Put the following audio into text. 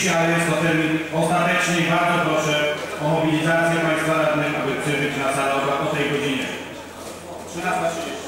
30, ale jest to termin ostateczny i bardzo proszę o mobilizację Państwa radnych, aby przybyć na salę obrad o tej godzinie. 13:30.